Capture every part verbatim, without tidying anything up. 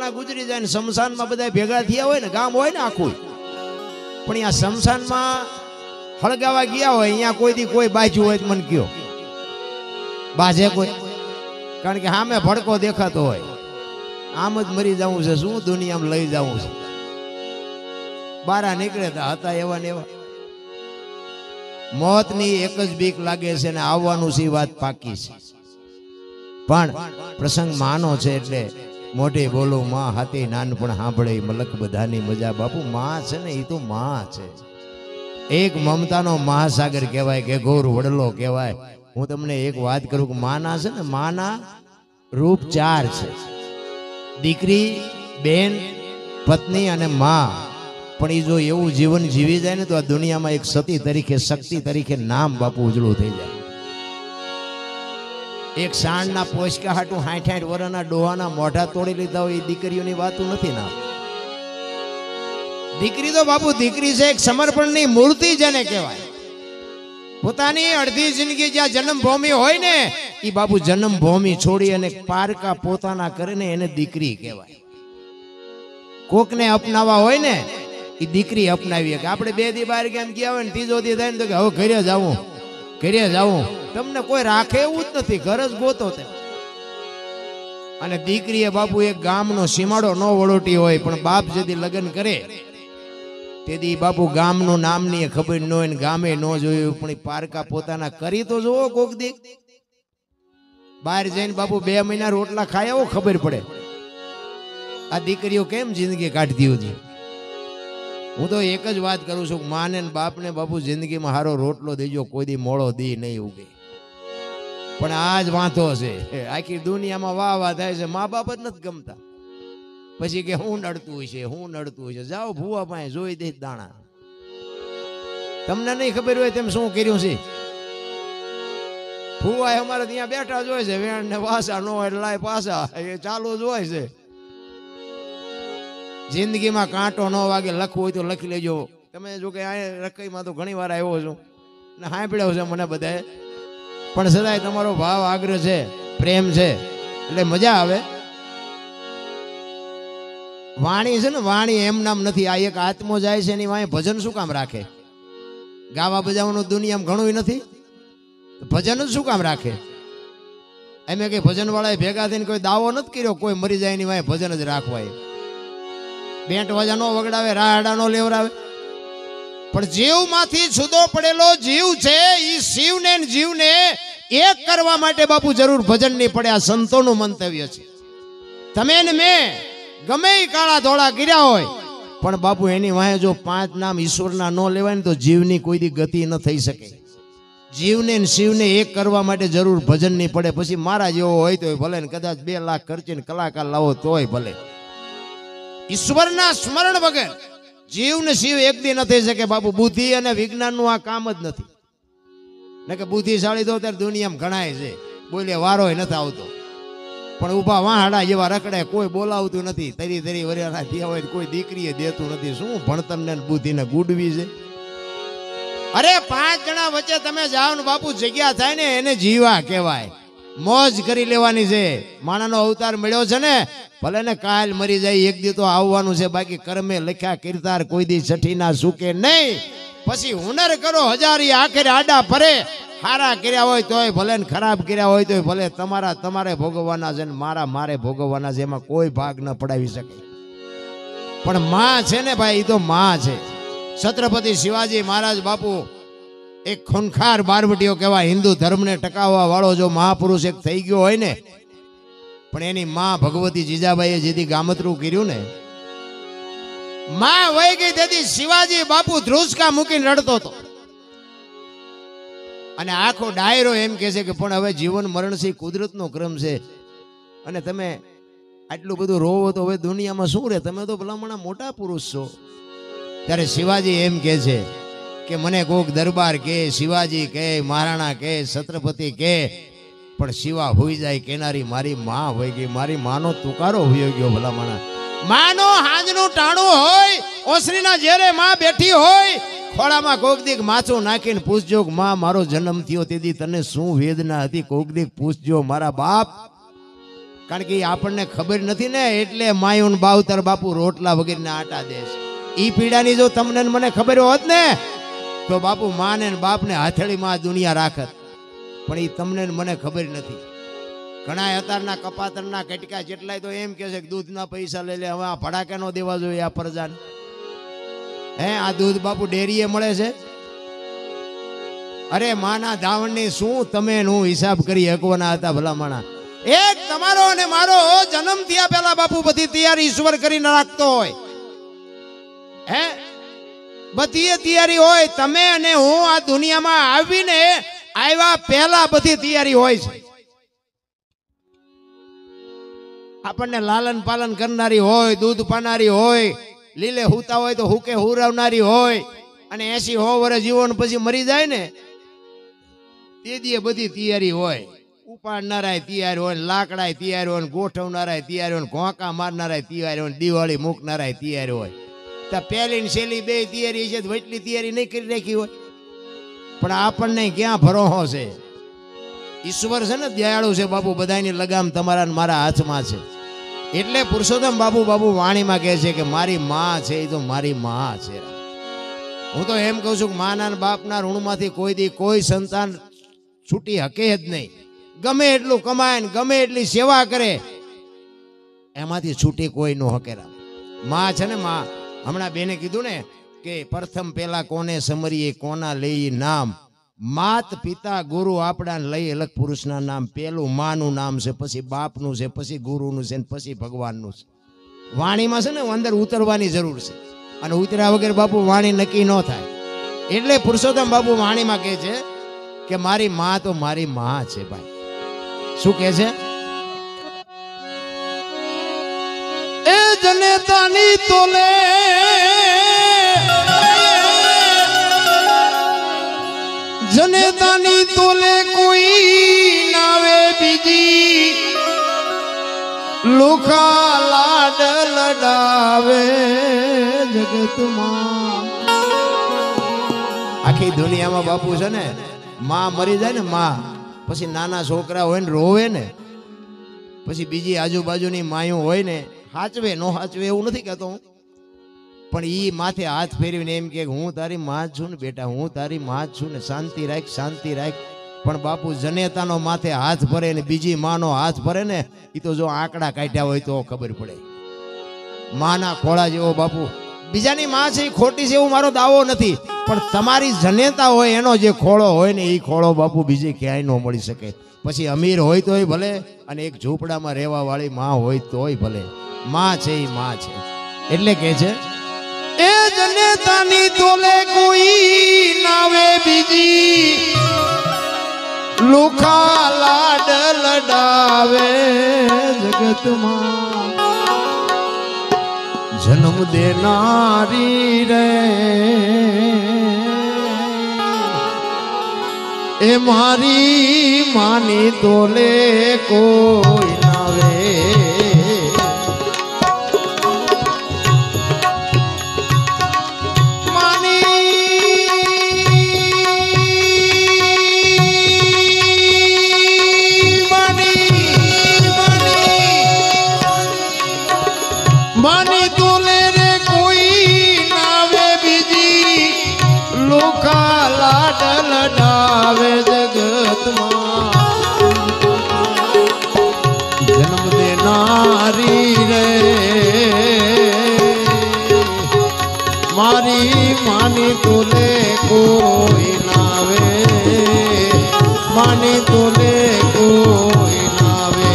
માણા ગુજરી જાય ને શમશાનમાં બધા ભેગા થયા હોય ને, ગામ હોય ને આખું, પણ અહીંયા શમશાનમાં હળગાવા ગયા હોય, અહીંયા કોઈ દી કોઈ બાજુ હોય તો મને કયો બાજે કોઈ? કારણ કે સામે ભડકો દેખાતો હોય, આમ જ મરી જવું છે, શું દુનિયામાં લઈ જવું છે. બારા નીકળે તો હતા એવા ને એવા. મોતની એક જ બીક લાગે છે ને આવવાનું છે, વાત પાકી છે. પણ પ્રસંગ માનો છે એટલે મોઢે બોલો માં હાથી નાનપણ સાંભળે મલક બધાની મજા. બાપુ માં છે ને એ તો માં છે, એક મમતાનો મહાસાગર કહેવાય, કે ઘોર વડલો કહેવાય. હું તમને એક વાત કરું કે માના છે ને, માના રૂપ ચાર છે: દીકરી, બેન, પત્ની અને માં. પણ એ જો એવું જીવન જીવી જાય ને તો આ દુનિયામાં એક સતી તરીકે, શક્તિ તરીકે નામ બાપુ ઉજળું થઈ જાય. એક સાણના પોચકા હાટું હાઠ હાઠ વરના ડોહાના મોઢા તોડી લીધા હોય એ દીકરીઓની વાતું નથી ના. દીકરી તો બાપુ દીકરી છે, એક સમર્પણની મૂર્તિ જેને કહેવાય. પોતાની અડધી જિંદગી જ્યાં જન્મભૂમિ હોય ને એ બાપુ જન્મભૂમિ છોડી અને પારકા પોતાના કરે ને એને દીકરી કહેવાય. કોકને અપનાવવા હોય ને એ દીકરી અપનાવીએ. કે આપણે બે દી બહાર કેમ ગયા હોય ને ત્રીજો દી થાય ને તો કે હવે ઘરે જાવું, ઘરે જાવું. તમને કોઈ રાખે એવું જ નથી, ઘર જ ગોતો તે. અને દીકરીએ બાપુ એક ગામનો સીમાડો ન વળોટી હોય, પણ બાપ જેથી લગ્ન કરે તેથી બાપુ ગામનું નામની ખબર ન હોય ને ગામે ન જોયું, પણ પારકા પોતાના કરી તો જોવો કોક દી. બહાર જઈને બાપુ બે મહિના રોટલા ખાયા ખબર પડે આ દીકરીઓ કેમ જિંદગી કાઢતી હતી. હું તો એક જ વાત કરું છું, માને ને બાપને બાપુ જિંદગીમાં સારો રોટલો દેજો, કોઈ દી મોળો દી નહીં ઉગે. પણ આ જ વાંધો છે, આખી દુનિયામાં વાહ વાહ થાય છે, મા બાપ જ નથી ગમતા. પછી કે હું નડતું હોય છે, હું નડતું હોય છે. જાઓ ભૂવા પાસે જોઈ દે દાણા. તમને નહીં ખબર હોય તેમ શું કર્યું છે. ભૂવા અમારે ત્યાં બેઠા જ હોય છે, વેણ ને વાસા નો હોય લાય પાસા, એ ચાલુ જ હોય છે. જિંદગીમાં કાંટો ન વાગે, લખવું હોય તો લખી લેજો. તમે જો કે આ રકઈમાં તો ઘણી વાર આવ્યો છું ને સાંભળ્યો છે મને બધાએ, પણ સદાય તમારો ભાવ આગ્રહ છે, પ્રેમ છે એટલે મજા આવે. વાણી છે ને, વાણી એમ નામ નથી. આ એક આત્મો જાય છે એની વાંહે ભજન શું કામ રાખે? ગાવા બજાવવાનું દુનિયામાં ઘણું નથી, ભજન જ શું કામ રાખે? એમ કઈ ભજન વાળા ભેગા થઈને કોઈ દાવો નથી કર્યો કોઈ મરી જાય એની વાંહે ભજન જ રાખવાય. બેન્ટ વાજા નો વગડાવે, રાહડા નો લેવરાવે. પણ જીવમાંથી જુદો પડેલો જીવ છે, એ શિવને જીવને એક કરવા માટે બાપુ જરૂર ભજન નહીં પડે. આ સંતોનું મંતવ્ય છે. તમે ને મેં ગમે કાળા ધોળા કર્યા હોય, પણ બાપુ એની વાંહે જો પાંચ નામ ઈશ્વરના ન લેવાય ને તો જીવની કોઈ દી ગતિ ન થઈ શકે. જીવને ને શિવને એક કરવા માટે જરૂર ભજન નહીં પડે. પછી મારા જેવો હોય તો ભલે ને કદાચ બે લાખ ખર્ચીને કલાકાર લાવો તોય ભલે. ઈશ્વરના સ્મરણ વગર જીવ ને શિવ એક દી ન થઈ શકે બાપુ. બુદ્ધિ અને વિજ્ઞાનનું આ કામ જ નથી. ને કે બુદ્ધિશાળી તો અત્યારે દુનિયામાં ઘણાય છે, બોલે વારો નથી આવતો, પણ ઉભા વાહાડા જેવા રખડે, કોઈ બોલાવતું નથી. તરી તરી વરિયાના થયા હોય કોઈ દીકરીએ દેતું નથી. શું ભણતર ને બુદ્ધિ ને ગુડવી છે? અરે પાંચ જણા વચ્ચે તમે જાઓ ને બાપુ જગ્યા થાય ને એને જીવા કહેવાય. મોજ કરી લેવાની છે. માણાનો અવતાર મળ્યો છે ને, ભલે ને કાલ મરી જાય, એક દી તો આવવાનું છે. બાકી કર્મે લખ્યા કીર્તાર કોઈ દી છઠ્ઠી ના સુકે નહીં. પછી હુનર કરો હજારી, આખરે આડા ફરે. સારા કર્યા હોય તોય ભલે ને ખરાબ કર્યા હોય તોય ભલે. તમારા તમારે ભોગવવાના છે ને મારા મારે ભોગવવાના છે. એમાં કોઈ ભાગ ન પડાવી શકે. પણ માં છે ને ભાઈ, એ તો માં છે. છત્રપતિ શિવાજી મહારાજ બાપુ એક ખૂનખાર બારવટીઓ કહેવાય. હિન્દુ ધર્મને ટકાવવા વાળો જો મહાપુરુષ એક થઈ ગયો હોય ને, પણ એની માં ભગવતી જીજાબાઈએ જેથી ગામતરું કર્યું ને, માં વહી ગઈ તેથી શિવાજી બાપુ ધ્રુસકા મૂકીને રડતો હતો. અને આખો ડાયરો એમ કહે છે કે પણ હવે જીવન મરણ છે, કુદરતનો ક્રમ છે, અને તમે આટલું બધું રોવો તો હવે દુનિયામાં શું રહે? તમે તો ભલામણા મોટા પુરુષ છો. ત્યારે શિવાજી એમ કહે છે કે મને કોક દરબાર કે, શિવાજી કે, મહારાણા કે, છત્રપતિ કે, પણ શિવા હોઈ જાય કેનારી મારી માં હોય ગઈ. મારી માનો તુકારો હોઈ ગયો ભલામણા. માનો હાજનું ટાણું હોય, ઓસરીના જેરે માં બેઠી હોય, ખોળામાં કોક દીક માથું નાખીને પૂછજો માં મારો જન્મ થયો તેથી તને શું વેદના હતી? કોક દીક પૂછજો મારા બાપ. કારણ કે આપણને ખબર નથી ને, એટલે માયુન બાવતર બાપુ રોટલા વગેરે આટા દેશ. ઈ પીડાની જો તમને મને ખબર હોત ને તો બાપુ માને ને બાપને હાથળીમાં દુનિયા રાખત, પણ ઈ તમને મને ખબર નથી. ઘણા અત્યારના કપાતરના કટકા જેટલાય તો એમ કે છે કે દૂધના પૈસા લઈ લે. હવે આ ભડાકે નો દેવા જોઈએ આ પ્રજાને. હે આ દૂધ બાપુ ડેરીએ મળે છે? અરે માના ધાવણની શું તમે નું હિસાબ કરી શકવાના હતા ભલામણા. એક તમારો અને મારો જન્મ થયા પહેલા બાપુ બધી તૈયારી ઈશ્વર કરીને રાખતો હોય. હે બધી તૈયારી હોય. તમે અને હું આ દુનિયામાં આવીને આવ્યા પહેલા બધી તૈયારી હોય છે. આપણને લાલન પાલન કરનારી હોય, દૂધ પાનારી હોય, લીલે હુતા હોય તો હુકે હુરાવનારી હોય, અને એસી હો વર્ષ જીવન પછી મરી જાય ને તે દીએ બધી તૈયારી હોય. ઉપાડનારાય તૈયાર હોય, લાકડાય તૈયાર હોય, ગોઠવનારાય તૈયાર હોય, ઘોંકા મારનારાય તૈયાર હોય, દિવાળી મૂકનારાય તૈયાર હોય. તો પહેલી ને છેલ્લી બે તૈયારી છે, એટલી તૈયારી નહીં કરી રાખી હોય. પણ આપણને ક્યાં ભરોસો છે? ઈશ્વર છે ને દયાળુ છે બાપુ, બધાની લગામ તમારા મારા હાથમાં છે. એટલે પુરુષોત્તમ બાપુ બાપુ વાણીમાં કહે છે કે મારી માં છે એ તો મારી માં છે. હું તો એમ કહું છું કે માના બાપના ઋણમાંથી કોઈ દી કોઈ સંતાન છૂટી હકે જ નહીં. ગમે એટલું કમાય ને ગમે એટલી સેવા કરે, એમાંથી છૂટી કોઈ નો હકે. માં છે ને માં. હમણાં બેને કીધું ને કે પ્રથમ પેલા કોને સમરીએ કોના લઈ નામ. માત પિતા ગુરુ આપણા લઈ અલગ પુરુષના નામ. પેલું માનું નામ છે, પછી બાપનું છે, પછી ગુરુનું છે, પછી ભગવાનનું છે. વાણીમાં છે ને અંદર ઉતરવાની જરૂર છે, અને ઉતર્યા વગર બાપુ વાણી નક્કી ન થાય. એટલે પુરુષોત્તમ બાપુ વાણીમાં કહે છે કે મારી માં તો મારી માં છે ભાઈ. શું કહે છે? એ જનેતાની તોલે જનેતાની તોલે કોઈ નાવે બીજી, લોખા લાડ લડાવે જગતમાં. આખી દુનિયામાં બાપુ છે ને માં મરી જાય ને માં, પછી નાના છોકરા હોય ને રોવે ને, પછી બીજી આજુબાજુની માયું હોય ને હાચવે નો હાચવે એવું નથી કહેતો હું, પણ ઈ માથે હાથ ફેરવીને એમ કે હું તારી માં જ છું ને બેટા, હું તારી માં જ છું ને, શાંતિ રાખ શાંતિ રાખ. પણ બાપુ જનેતાનો માથે હાથ ભરે ને બીજી માનો હાથ ભરે ને, એ તો જો આંકડા કાઢ્યા હોય તો ખબર પડે. માના ખોળા જેવો બાપુ બીજાની માં છે એ ખોટી છે એવું મારો દાવો નથી, પણ તમારી જનેતા હોય એનો જે ખોળો હોય ને એ ખોળો બાપુ બીજે ક્યાંય ન મળી શકે. પછી અમીર હોય તોય ભલે, અને એક ઝૂંપડામાં રહેવા વાળી માં હોય તોય ભલે. માં છે એ માં છે. એટલે કે છે એ જનેતાની તોલે કોઈ નાવે બીજી, લોખા લાડ લડાવે જગતમાં. જન્મ દેનારી રે એ મારી માની તોલે કોઈ નાવે. માની તોલે રે કોઈ નાવે બીજી, લોખા લાડ લડાવે જગતમાં. જન્મ દેનારી રે મારી માની તોલે કોઈ નાવે, માની તોલે કોઈ નાવે.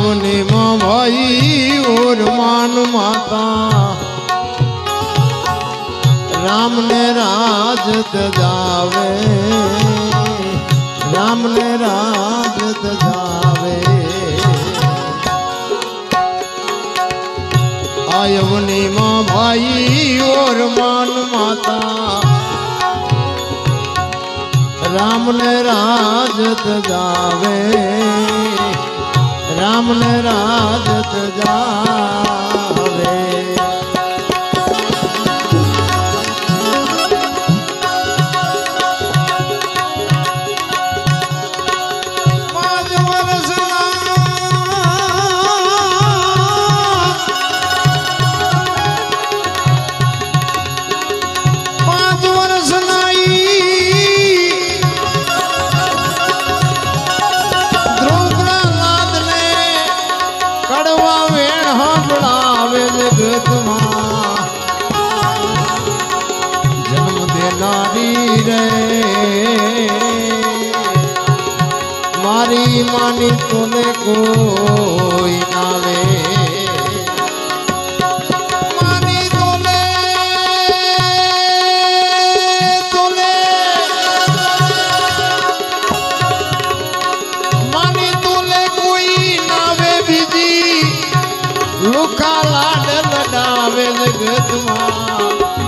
यवनी माँ भाई और मान माता राम ने राज जावे राम ने राज जावे आयवनी माँ भाई और मान माता राम ने राज जावे राम ने राज जावे जन्म देनारी रे मारी मानी तोले कोई नावे मानी तोले तोले मानी तोले कोई नावे बीजी लुका लाड लडावे जगत मां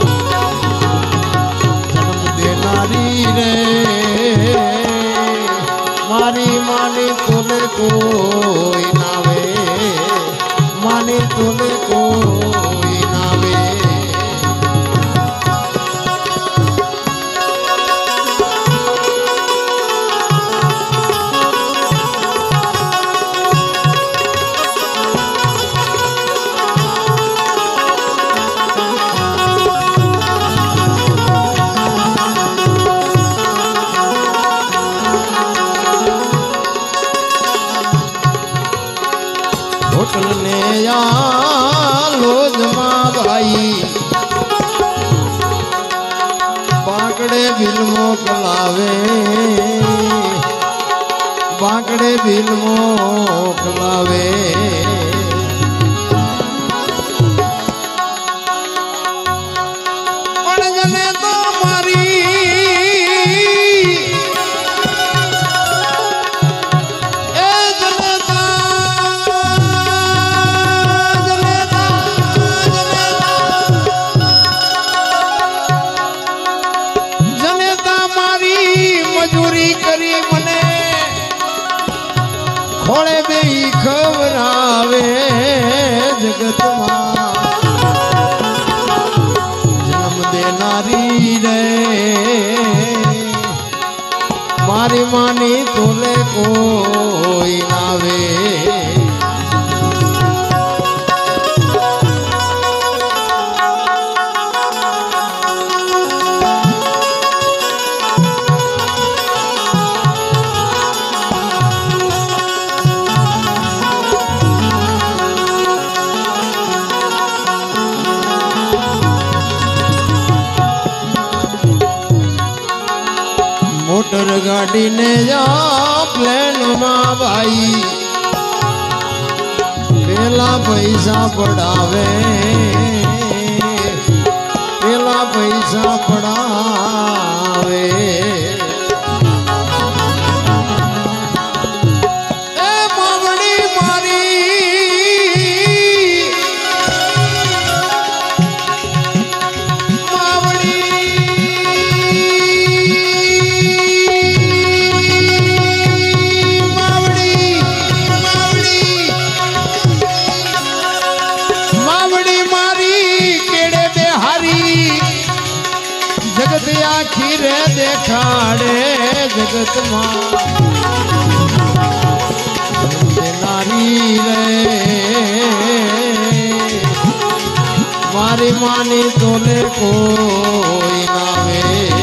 जन्म देनारी रे मारी मानी तोले कोई नावे मानी तोले कोई नावे होटल ने या लोज माँ भाई बांकड़े बिल मोकलावे बांकड़े बिल मोकलावे जने तो मारी खोड़े बेई खबरावे जगत मां जन्म देनारी रे मारी मानी तोले कोई नावे मोटर गाड़ी ने जा प्लेन माँ भाई पेला पैसा पड़ावे पेला पैसा पड़ावे ए मावड़ी मारी जगत आखिर देखाड़े जगत मां नारी रे मारी मानी तोले कोई नावे